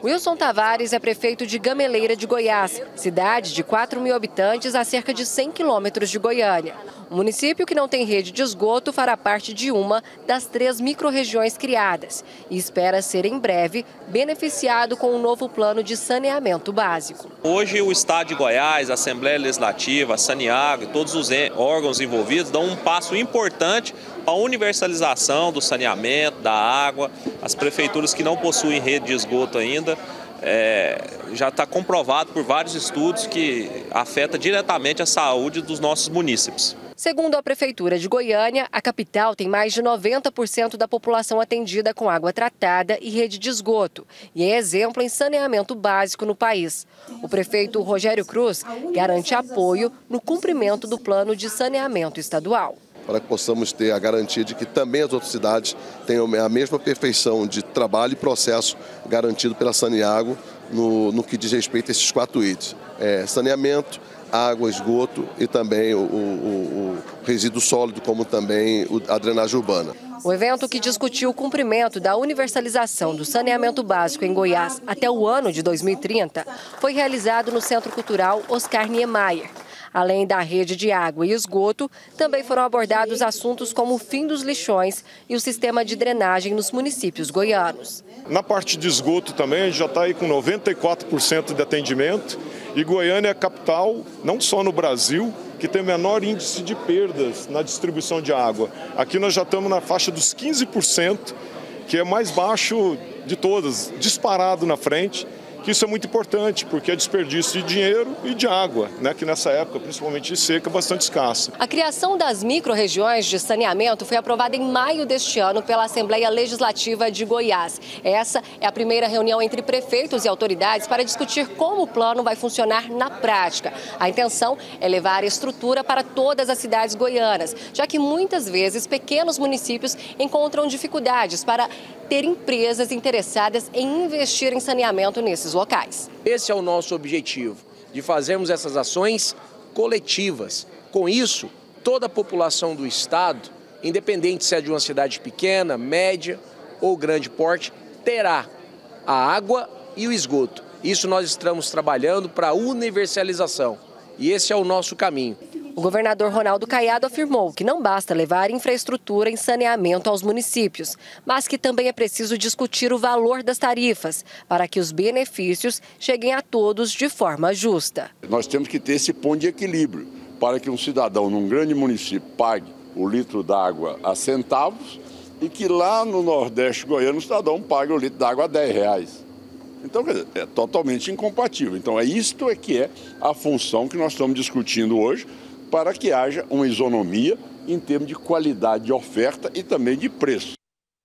Wilson Tavares é prefeito de Gameleira de Goiás, cidade de 4.000 habitantes a cerca de 100 quilômetros de Goiânia. O município que não tem rede de esgoto fará parte de uma das 3 microrregiões criadas e espera ser, em breve, beneficiado com um novo plano de saneamento básico. Hoje o Estado de Goiás, a Assembleia Legislativa, a Saneago e todos os órgãos envolvidos dão um passo importante para a universalização do saneamento, da água. As prefeituras que não possuem rede de esgoto ainda, já está comprovado por vários estudos que afeta diretamente a saúde dos nossos munícipes. Segundo a Prefeitura de Goiânia, a capital tem mais de 90% da população atendida com água tratada e rede de esgoto, e é exemplo em saneamento básico no país. O prefeito Rogério Cruz garante apoio no cumprimento do plano de saneamento estadual. Para que possamos ter a garantia de que também as outras cidades tenham a mesma perfeição de trabalho e processo garantido pela Saneago no que diz respeito a esses 4 itens: saneamento, água, esgoto e também o resíduo sólido, como também a drenagem urbana. O evento, que discutiu o cumprimento da universalização do saneamento básico em Goiás até o ano de 2030, foi realizado no Centro Cultural Oscar Niemeyer. Além da rede de água e esgoto, também foram abordados assuntos como o fim dos lixões e o sistema de drenagem nos municípios goianos. Na parte de esgoto também, a gente já está aí com 94% de atendimento. E Goiânia é a capital, não só no Brasil, que tem o menor índice de perdas na distribuição de água. Aqui nós já estamos na faixa dos 15%, que é mais baixo de todas, disparado na frente. Que isso é muito importante, porque é desperdício de dinheiro e de água, né, que nessa época, principalmente de seca, é bastante escassa. A criação das microrregiões de saneamento foi aprovada em maio deste ano pela Assembleia Legislativa de Goiás. Essa é a primeira reunião entre prefeitos e autoridades para discutir como o plano vai funcionar na prática. A intenção é levar a estrutura para todas as cidades goianas, já que muitas vezes pequenos municípios encontram dificuldades para ter empresas interessadas em investir em saneamento nesses locais. Esse é o nosso objetivo, de fazermos essas ações coletivas. Com isso, toda a população do estado, independente se é de uma cidade pequena, média ou grande porte, terá a água e o esgoto. Isso nós estamos trabalhando para a universalização e esse é o nosso caminho. O governador Ronaldo Caiado afirmou que não basta levar infraestrutura em saneamento aos municípios, mas que também é preciso discutir o valor das tarifas para que os benefícios cheguem a todos de forma justa. Nós temos que ter esse ponto de equilíbrio para que um cidadão num grande município pague o litro d'água a centavos e que lá no Nordeste goiano o cidadão pague o litro d'água a R$10. Então, quer dizer, é totalmente incompatível. Então, isto é que é a função que nós estamos discutindo hoje, para que haja uma isonomia em termos de qualidade de oferta e também de preço.